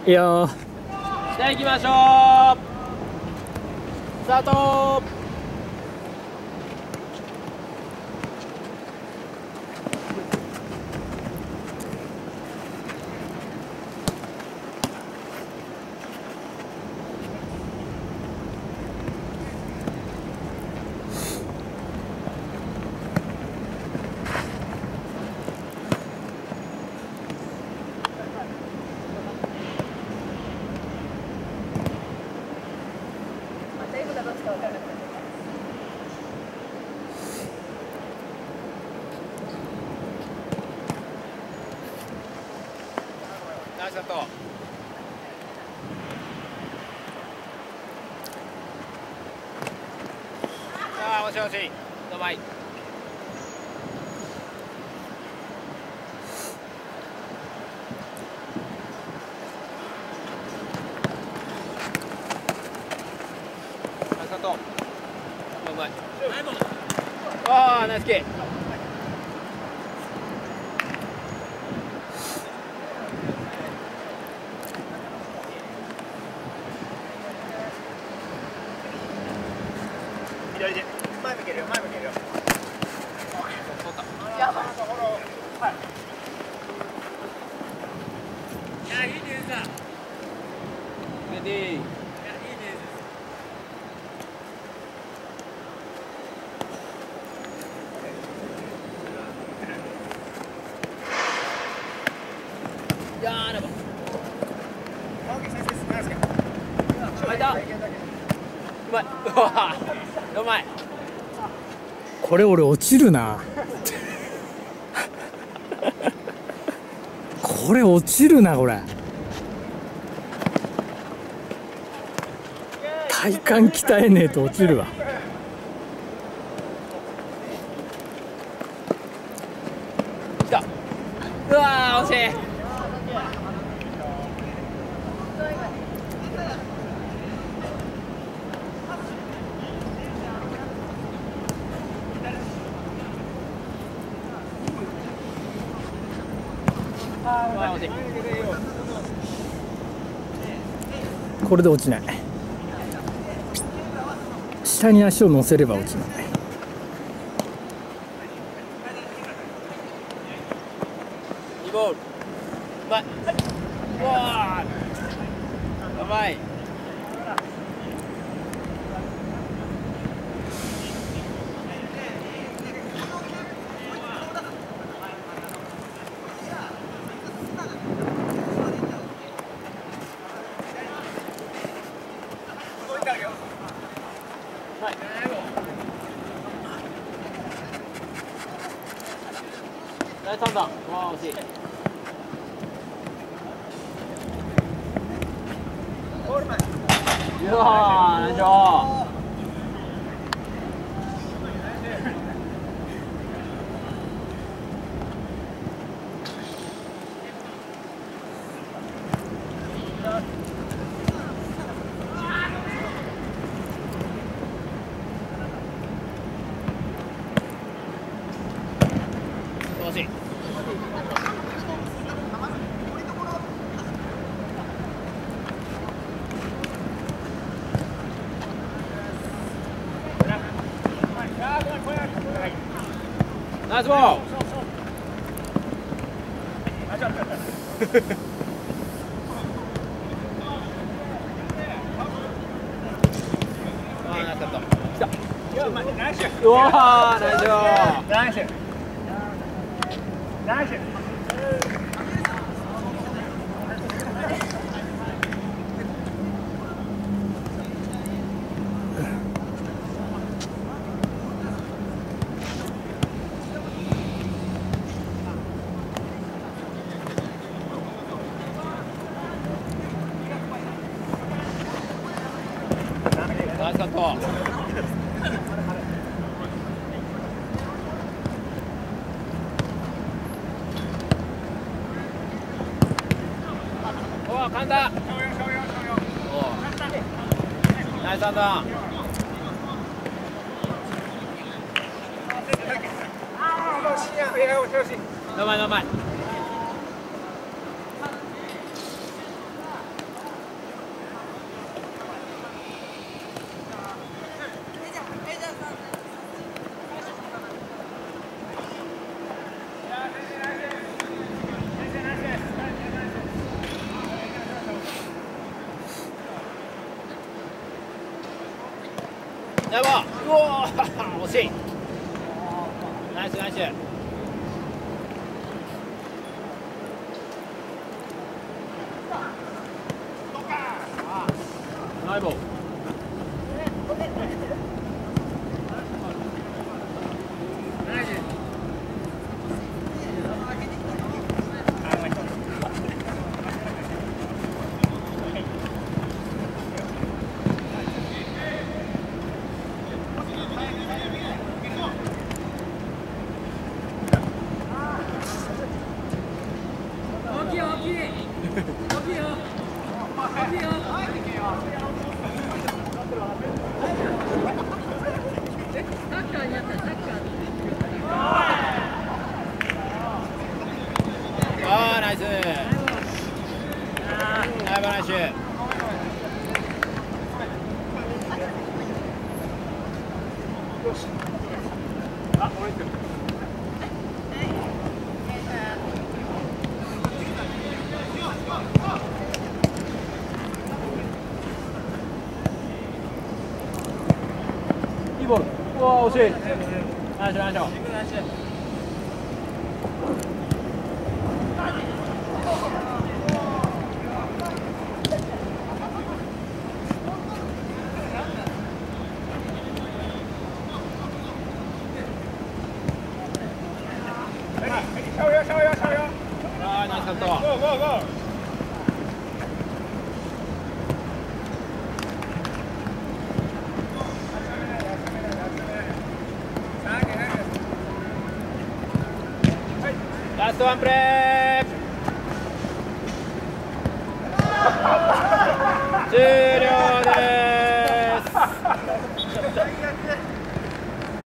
いいよ。 じゃあ行きましょう。スタート。ナイスカット。ああ、もしもし、どうもい。ナイスカット。うまい。ああ、ナイスキー。 左で前向けるよ、前向けるよ。 取った。 やばい。はい。 いや、いいですさ。 レディー。 いや、いいです。 やれば。 青木先生、ナイスキャッ入った。うまい。うわうまい。 これ俺落ちるな。これ落ちるな、これ。体幹鍛えねえと落ちるわ。 来た。うわー、惜しい。 これで落ちない。下に足を乗せれば落ちない。 いいボール。うまい。うわー、うまい。はい。第3弾。わあ、惜しい。うわー、ナイスショー。惜しい。ナイスボール。ナイスカット。来た。うわー、ナイスショー。 ナイス。ナイス。 ナイスカット。おお、簡単。おお。ナイスアンダー。うまい、うまい。 やばうおー惜しいナイスナイスナイボー大きい大きい大きいよ大きいよサッカーになったサッカーあーナイスナイスナイスいいボールうわー惜しいナイスナイスあーナイスカットラストワンプレー